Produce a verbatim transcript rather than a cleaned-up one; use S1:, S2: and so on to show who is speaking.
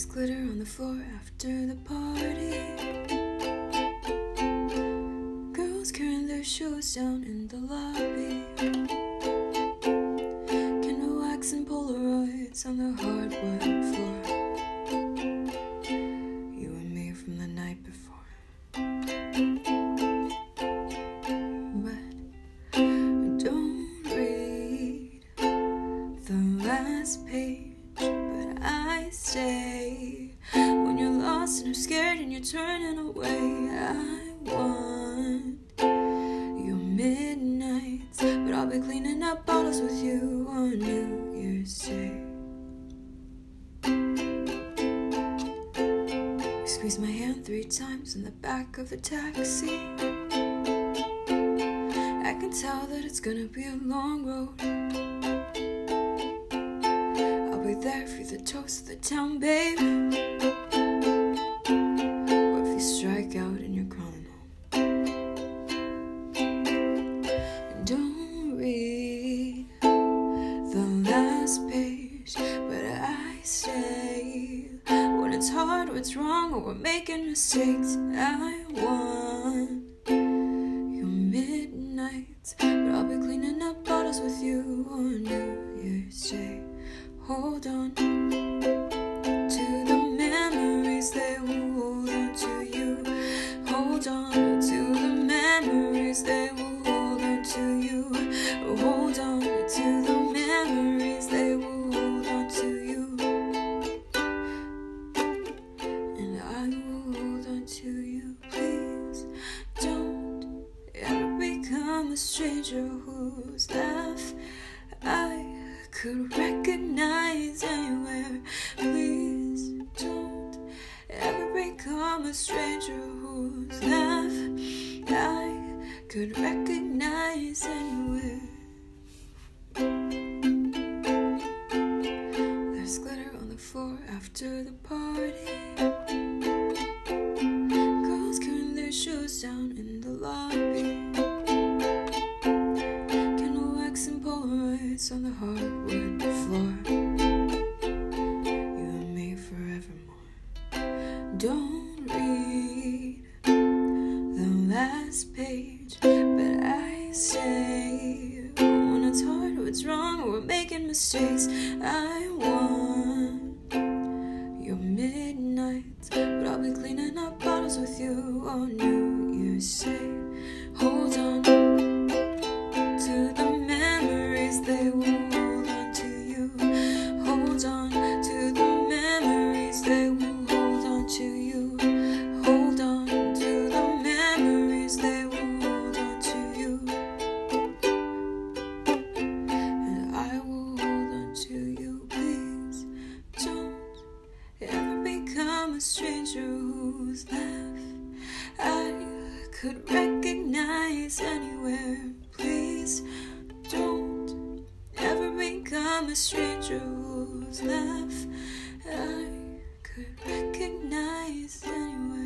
S1: glitter on the floor after the party. Girls carrying their shoes down in the lobby. Candle wax and Polaroids on the hardwood floor. You and me from the night before. But don't read the last page. But I stay when you're lost and you're scared and you're turning away. I want your midnights, but I'll be cleaning up bottles with you on New Year's Day. You squeeze my hand three times in the back of the taxi. I can tell that it's gonna be a long road. There for the toast of the town, babe. Or if you strike out and you're crawling home. Don't read the last page, but I stay when it's hard or it's wrong or we're making mistakes. I want your midnights, but I'll be cleaning up bottles with you on New Year's Day. Hold on to the memories, they will hold on to you. Hold on to the memories, they will hold on to you. Hold on to the memories, they will hold on to you. And I will hold on to you. Please don't ever become a stranger whose laugh I could recognize anywhere. Please don't ever become a stranger whose laugh I could recognize anywhere. There's glitter on the floor after the party. Girls carrying their shoes down in the lobby. Polaroids on the hardwood floor. You and me forevermore. Don't read the last page, but I say when it's hard or it's wrong or we're making mistakes. I want your midnights, but I'll be cleaning up bottles with you on New Year's Day. Hold on to the memories, they will hold on to you. Hold on to the memories, they will hold on to you. Hold on to the memories, they will hold on to you. And I will hold on to you. Please don't ever become a stranger whose laugh I could recognize anywhere. Please don't ever become a stranger whose laugh I could recognize anywhere.